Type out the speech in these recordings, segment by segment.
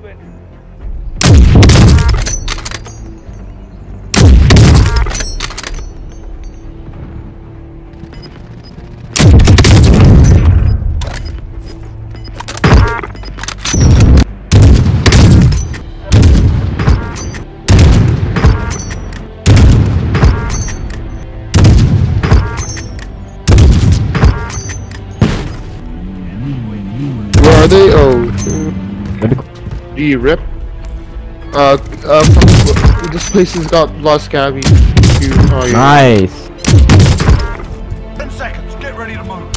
moving. Where are they? Oh, do you rip? This place has got lost cabbies. Oh, yeah. Nice. 10 seconds, get ready to move.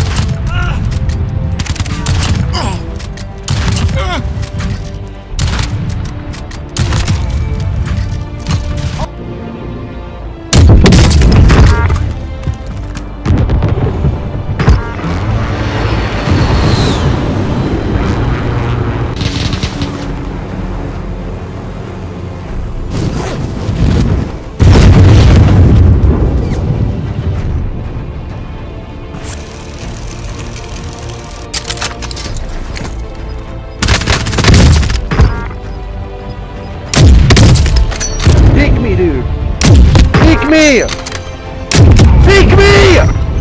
Peek me, dude! Peek me! Peek me!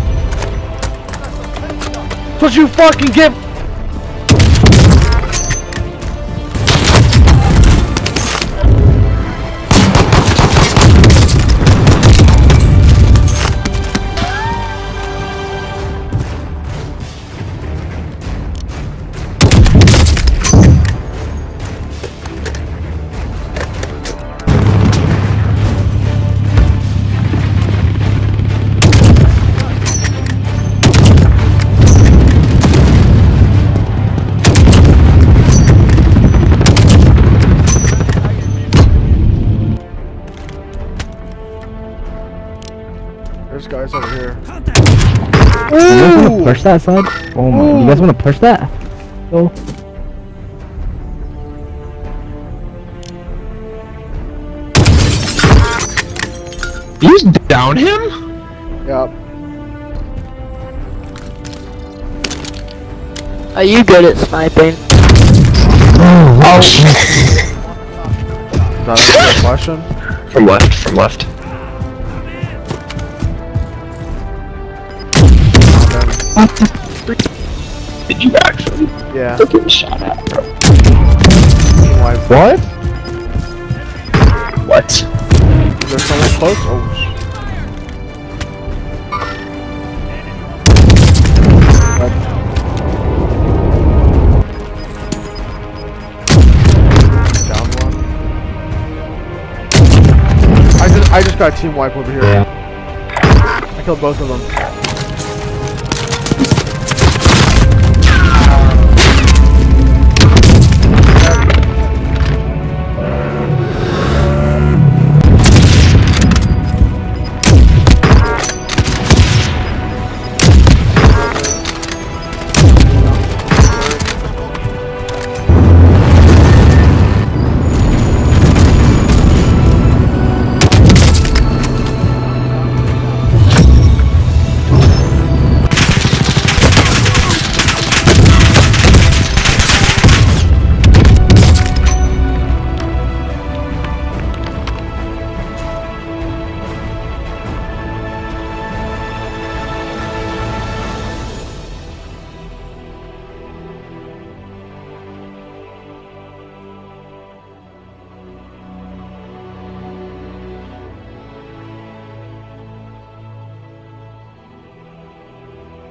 That's what you fucking get! There's guys over here. You guys want to push that side? Oh my! You guys want to push that? Oh. You down him? Yep. Are you good at sniping? Oh. Is that a question? From left, from left. What the? Did you actually? Yeah. Don't get shot at, bro. Why? What? What? Is there someone close? Oh, down one. I just got a team wipe over here. Yeah. I killed both of them.